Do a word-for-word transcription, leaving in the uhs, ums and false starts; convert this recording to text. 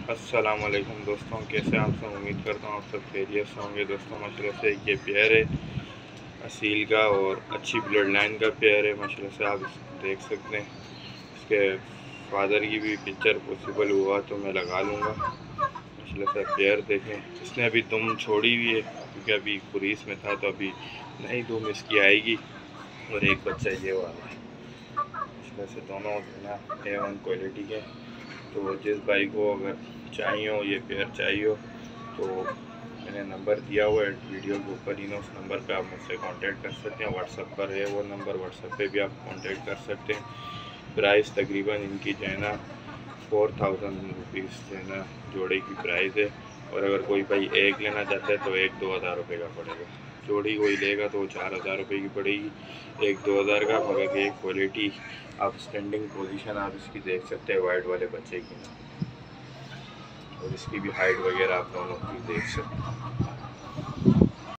अस्सलाम वालेकुम दोस्तों, कैसे आप सब? उम्मीद करता हूँ आप सब खैरियत से होंगे। दोस्तों माशाल्लाह से ये पेयर है असील का और अच्छी ब्लड लाइन का पेयर है। माशाल्लाह से आप देख सकते हैं। इसके फादर की भी पिक्चर पॉसिबल हुआ तो मैं लगा लूँगा। माशाल्लाह से पेयर देखें, इसने अभी दुम छोड़ी हुई है क्योंकि अभी कुरीस में था, तो अभी नई दुम इसकी आएगी। और एक बच्चा ये वाला है। माशाल्लाह से दोनों ना ए वन क्वालिटी के। तो जिस भाई को अगर चाहिए हो ये पेयर चाहिए हो तो मैंने नंबर दिया हुआ है वीडियो के ऊपर ही ना, उस नंबर पे आप मुझसे कांटेक्ट कर सकते हैं। व्हाट्सएप पर है वो नंबर, व्हाट्सएप पे भी आप कांटेक्ट कर सकते हैं। प्राइस तकरीबन इनकी जो है ना फोर थाउजेंड रुपीज़ जो है ना जोड़े की प्राइस है। और अगर कोई भाई एक लेना चाहता है तो एक दो हज़ार रुपये का पड़ेगा। जोड़ी कोई लेगा तो चार हज़ार रुपये की पड़ेगी, एक दो हज़ार का। मगर ये क्वालिटी आप स्टैंडिंग पोजीशन आप इसकी देख सकते हैं वाइट वाले बच्चे की ना, और इसकी भी हाइट वगैरह आप दोनों की देख सकते हैं।